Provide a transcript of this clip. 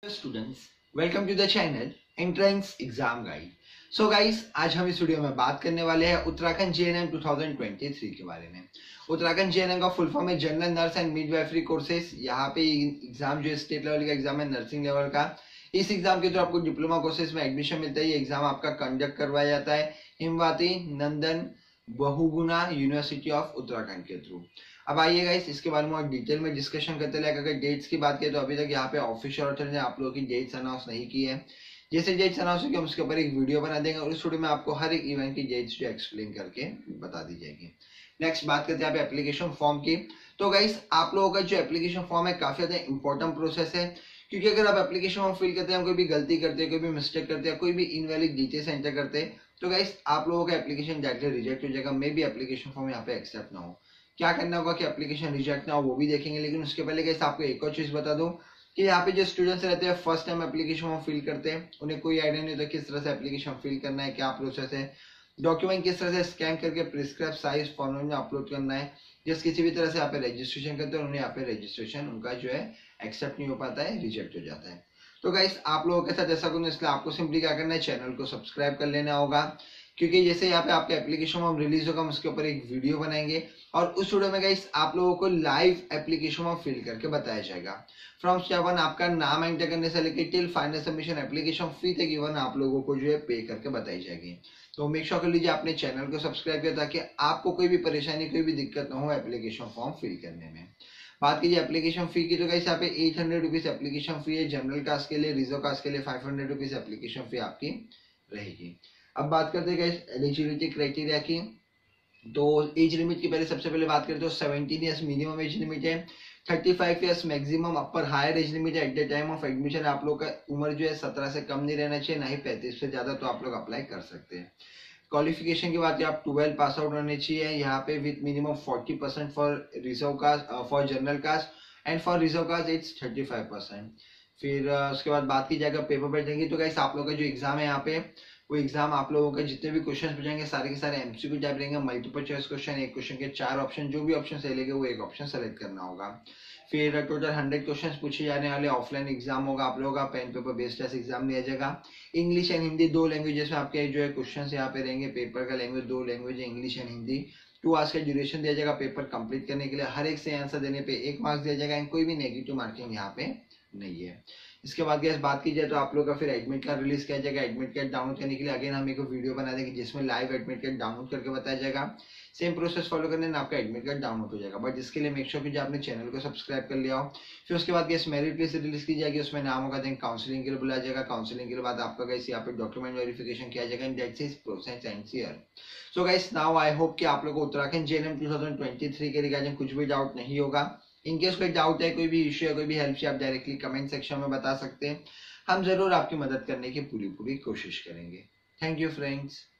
Students, welcome to the channel entrance exam guide. So guys, आज हम इस video में बात करने वाले हैं उत्तराखंड जेएनएम 2023 के बारे में। उत्तराखंड जेएनएम का फुल फॉर्म है general nurse and midwifery courses. यहाँ पे एग्जाम जो है स्टेट लेवल का एग्जाम है, नर्सिंग लेवल का। इस एग्जाम के थ्रू आपको डिप्लोमा कोर्सेज में एडमिशन मिलता है। ये एग्जाम आपका कंडक्ट करवाया जाता है हिमवती नंदन बहुगुणा यूनिवर्सिटी ऑफ उत्तराखंड के थ्रू। अब आइए गाइस, इसके बारे में और डिटेल में डिस्कशन करते हैं। अगर डेट्स की बात करें तो अभी तक यहाँ पे ऑफिशियल ऑथर ने आप लोगों की डेट्स अनाउंस नहीं की है। जैसे डेट्स अनाउंस होगी हम उसके ऊपर एक वीडियो बना देंगे और उस वीडियो में आपको हर एक इवेंट की डेट्स जो एक्सप्लेन करके बता दी जाएगी। नेक्स्ट बात करते हैं यहाँ पे एप्लीकेशन फॉर्म की। तो गाइस, आप लोगों का जो एप्लीकेशन फॉर्म है काफी ज्यादा इंपॉर्टेंट प्रोसेस है, क्योंकि अगर आप एप्लीकेशन फॉर्म फिल करते हैं, कोई भी गलती करते हैं, कोई भी मिस्टेक करते हैं, कोई भी इनवैलिड डिटेल्स एंटर करते हैं, तो गाइस आप लोगों का एप्लीकेशन डायरेक्टली रिजेक्ट हो जाएगा। मे भी एप्लीकेशन फॉर्म यहाँ पे एक्सेप्ट ना हो। क्या करना होगा कि एप्लीकेशन रिजेक्ट ना हो वो भी देखेंगे, लेकिन उसके पहले गाइस आपको एक और चीज बता दूं कि यहाँ पे जो स्टूडेंट्स रहते हैं first time application form fill करते हैं, उन्हें कोई आइडिया नहीं होता किस तरह से एप्लीकेशन फिल करना है, क्या प्रोसेस है, डॉक्यूमेंट किस तरह से स्कैन करके प्रिस्क्राइब साइज फॉर्मेट में अपलोड करना है। जिस किसी भी तरह से यहाँ पे रजिस्ट्रेशन करते हैं उन्हें यहाँ पे रजिस्ट्रेशन उनका जो है एक्सेप्ट नहीं हो पाता है, रिजेक्ट हो जाता है। तो गाइस आप लोगों के साथ ऐसा कुछ, इसलिए आपको सिंपली क्या करना है, चैनल को सब्सक्राइब कर लेना होगा, क्योंकि जैसे यहाँ पे आपका एप्लीकेशन फॉर्म रिलीज होगा हम उसके ऊपर एक वीडियो बनाएंगे और उस वीडियो में गाइस आप लोगों को लाइव एप्लीकेशन फॉर्म फिल करके बताया जाएगा। फ्रॉम स्टेप वन आपका नाम एंटर करने से लेकर till final submission application fee तक इवन आप लोगों को जो है पे करके बताई जाएगी। तो मेक श्योर कर लीजिए आपने चैनल को सब्सक्राइब किया ताकि आपको कोई भी परेशानी, कोई भी दिक्कत ना हो एप्लीकेशन फॉर्म फिल करने में। बात कीजिए एप्लीकेशन फी की, तो गाइस यहाँ पे 800 रुपीज एप्लीकेशन फी है। जनरल कास्ट के लिए, रिजर्व कास्ट के लिए 500 रुपीज एप्लीकेशन फी आपकी रहेगी। अब बात करते हैं गाइस एलिजिबिलिटी क्राइटेरिया की। तो एज लिमिट की सबसे पहले बात करें तो 17 ईयर्स मिनिमम एज लिमिट है, 35 years maximum upper higher age limit है। At the time of admission आप लोग का उम्र जो है 17 से कम नहीं रहना चाहिए, ना ही 35 से ज्यादा, तो आप लोग अप्लाई कर सकते हैं। क्वालिफिकेशन की बात है, आप 12 पास आउट होने चाहिए यहाँ पे, with minimum 40% for reserve caste, for general caste and for reserve caste it's 35%। फिर उसके बाद बात की जाएगा पेपर बैठेंगे, तो गाइस आप लोग का जो एग्जाम है यहाँ पे, वो एग्जाम आप लोगों के जितने भी क्वेश्चन पूछेंगे सारे के सारे एमसीक्यू टाइप रहेंगे, मल्टीपल चॉइस क्वेश्चन, एक क्वेश्चन के 4 ऑप्शन, जो भी ऑप्शन सही लगे वो एक ऑप्शन सेलेक्ट करना होगा। फिर टोटल 100 क्वेश्चन पूछे जाने वाले, ऑफलाइन एग्जाम होगा, आप लोगों का pen paper based test exam लिया जाएगा। इंग्लिश एंड हिंदी 2 लैंग्वेजेस में आपके जो है क्वेश्चन यहाँ पे रहेंगे। पेपर का लैंग्वेज 2 लैंग्वेज है, इंग्लिश एंड हिंदी। 2 आवर्स का ड्यूरेशन दिया जाएगा पेपर कंप्लीट करने के लिए। हर एक से आंसर देने पे 1 मार्क्स दिया जाएगा एंड कोई भी नेगेटिव मार्किंग यहाँ पे नहीं है। इसके बाद गैस बात की जाए तो आप लोग का फिर एडमिट कार्ड रिलीज किया जाएगा। एडमिट कार्ड डाउनलोड करने के लिए अगेन हम एक वीडियो बना देंगे जिसमें लाइव एडमिट कार्ड डाउनलोड करके बताया जाएगा। सेम प्रोसेस फॉलो करने में आपका एडमिट कार्ड डाउनलोड हो जाएगा, बट इसके लिए मेक श्योर कीजिए आपने चैनल को सब्सक्राइब कर लिया हो। फिर उसके बाद गैस मेरिट लिस्ट रिलीज की जाएगी, उसमें नाम होगा, देन काउंसलिंग के लिए बुलाया जाएगा। काउंसलिंग के बाद आपका गैस यहाँ पे डॉक्यूमेंट वेरिफिकेशन किया जाएगा and that's is process and so guys now I hope कि आप लोगों को उत्तराखंड जेएनएम 2023 के रिगार्डिंग कुछ भी डाउट नहीं होगा। इनकेस कोई डाउट है, कोई भी इश्यू है, कोई भी हेल्प चाहिए, आप डायरेक्टली कमेंट सेक्शन में बता सकते हैं। हम जरूर आपकी मदद करने की पूरी कोशिश करेंगे। Thank you friends.